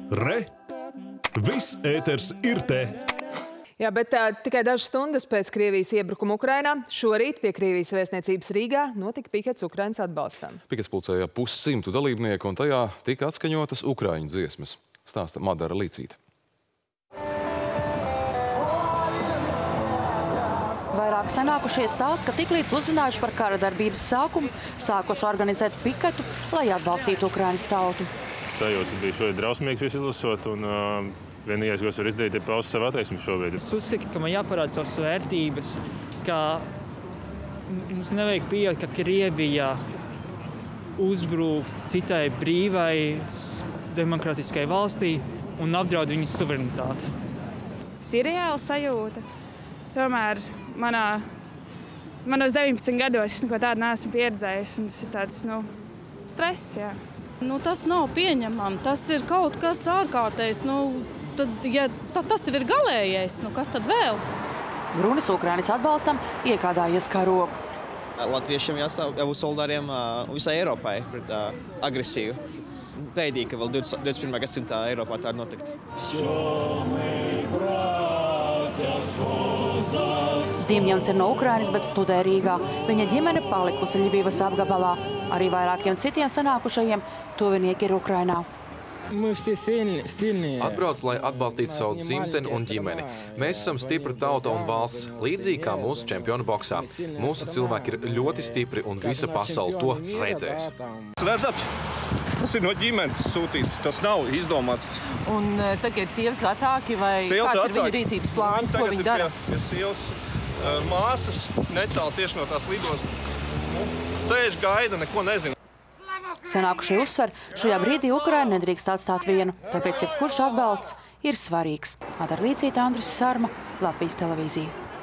Re! Viss ēters ir te! Jā, bet tikai dažas stundas pēc Krievijas iebrukuma Ukrainā šorīt pie Krievijas vēstniecības Rīgā notika pikets Ukrainas atbalstam. Pikets pulcēja 100 dalībnieku un tajā tika atskaņotas ukraiņu dziesmas. Stāsta Madara Līcīte. Vairāk sanākušie stāsta, ka tiklīdz uzzinājuši par kara darbības sākumu, sākuši organizēt piketu, lai atbalstītu Ukrainas tautu. Sajūtas bija šodien drausmīgs visu izlasot, un vienīgais, ko es varu izdarīt, ir paust savu attieksmi šobrīd. Es uzskatu, ka man jāparāda savas vērtības, ka mums nevajag pieļaut, ka Krievija uzbrūk citai brīvai, demokrātiskai valstī un apdraud viņas suverenitāti. Tas ir reāla sajūta. Tomēr manos 19 gados es neko tādu neesmu pieredzējis, un tas ir tāds, stress, jā. Tas nav pieņemami, tas ir kaut kas ārkārtējs, tad, ja tas ir galējais, kas tad vēl? Brunis Ukrainas atbalstam iekādājies kā roku. Latviešiem jāstāv jābūt solidāriem visai Eiropai pret agresiju. Bēdīgi, ka vēl 21. gadsimtā Eiropā tā ir notikt. Diemjans ir no Ukrainas, bet studē Rīgā. Viņa ģimene palikusi Ļivivas apgabalā. Arī vairākiem citiem sanākušajiem tuvinieki ir Ukrainā. Atbrauc, lai atbalstītu savu dzimteni un ģimeni. Mēs esam stipra tauta un valsts, līdzīgi kā mūsu čempionu boksā. Mūsu cilvēki ir ļoti stipri un visa pasaule to redzēs. Redzat, tas ir no ģimenes sūtīts, tas nav izdomāts. Un sakiet, sievas vecāki vai kāds ir viņu rīcības plāns, ko viņi dara? Pie sievas māsas netālu tieši no tās lidostas. Sēž, gaida, neko nezina. Sanākušie uzsver, šajā brīdī Ukraina nedrīkst atstāt vienu, tāpēc jebkurš atbalsts ir svarīgs. Madara Līcīte, Andris Sarma, Latvijas televīzija.